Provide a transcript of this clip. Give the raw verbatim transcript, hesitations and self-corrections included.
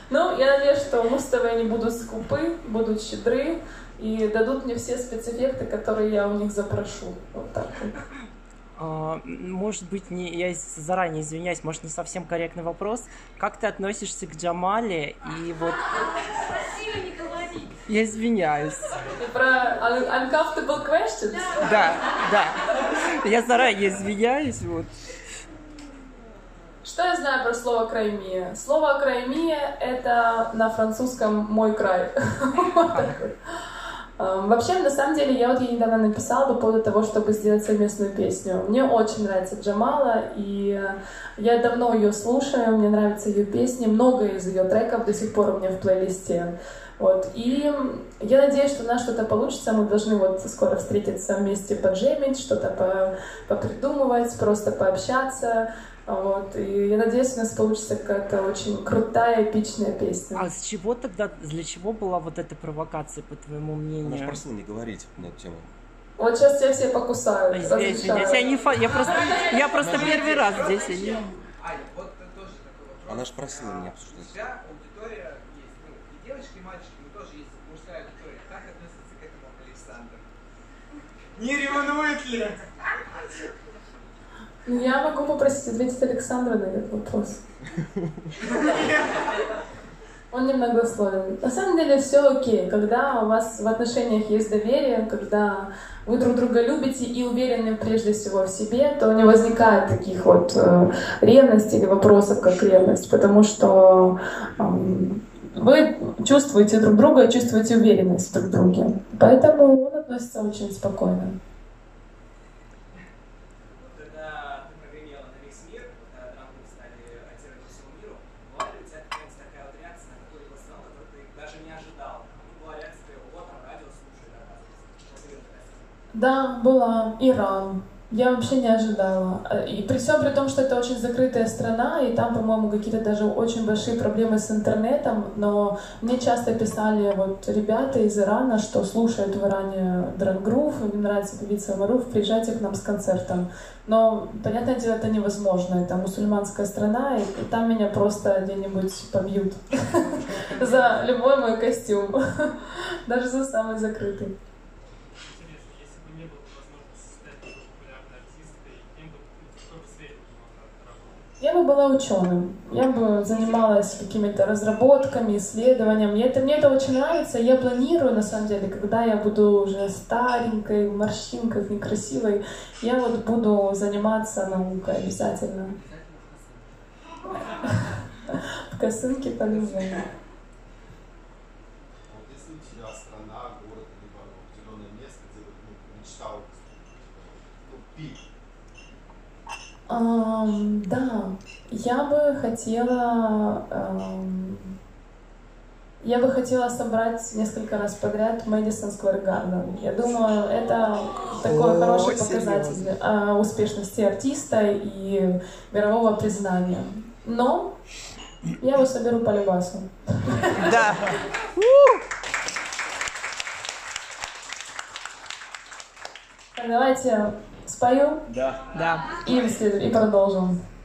Ну, я надеюсь, что Муз-ТВ не будут скупы, будут щедры и дадут мне все спецэффекты, которые я у них запрошу. Вот так вот. А, может быть, не, я заранее извиняюсь, может, не совсем корректный вопрос. Как ты относишься к Джамале и вот... Красиво не говори. Я извиняюсь. И про uncomfortable questions? Да, да. Я заранее извиняюсь, вот. Что я знаю про слово «краймия»? Слово «краймия» — это на французском «мой край». Вообще, на самом деле, я вот ей недавно написала по поводу того, чтобы сделать совместную песню. Мне очень нравится Джамала, и я давно ее слушаю, мне нравятся ее песни, много из ее треков до сих пор у меня в плейлисте. Вот. И я надеюсь, что у нас что-то получится, мы должны вот скоро встретиться вместе, поджемить, что-то попридумывать, просто пообщаться. Вот. И я надеюсь, у нас получится какая-то очень крутая, эпичная песня. А с чего тогда, для чего была вот эта провокация, по твоему мнению? Она же просила не говорить на эту тему. Вот сейчас тебя все покусают. Извините, я, не фа... я просто, я просто первый раз здесь. Я... Аня, вот тоже такой вопрос. Она же просила не обсуждать. У тебя аудитория есть, ну, и девочки, и мальчики, но тоже есть мужская аудитория. Как относится к этому Александр? Не ревнует ли? Ну, я могу попросить ответить Александра на этот вопрос. Он немногословен. На самом деле все окей, когда у вас в отношениях есть доверие, когда вы друг друга любите и уверены прежде всего в себе, то не возникает таких вот э, ревностей или вопросов, как ревность, потому что э, вы чувствуете друг друга и чувствуете уверенность друг в друге. Поэтому он относится очень спокойно. Да, была. Иран. Я вообще не ожидала. И при всем при том, что это очень закрытая страна, и там, по-моему, какие-то даже очень большие проблемы с интернетом, но мне часто писали вот ребята из Ирана, что слушают в Иране Дрангрув, им нравится певица Маруф, приезжайте к нам с концертом. Но, понятное дело, это невозможно. Это мусульманская страна, и там меня просто где-нибудь побьют за любой мой костюм, даже за самый закрытый. Я бы была ученым, я бы занималась какими-то разработками, исследованием. Мне это, мне это очень нравится. Я планирую, на самом деле, когда я буду уже старенькой, в морщинках, некрасивой, я вот буду заниматься наукой обязательно. В косынке по-любому. Um, да, я бы хотела, um, я бы хотела собрать несколько раз подряд Madison Square Garden. Я думаю, это такой хороший показатель uh, успешности артиста и мирового признания. Но я его соберу по любасу. Да. Давайте спою. Да. Да. И, и продолжим.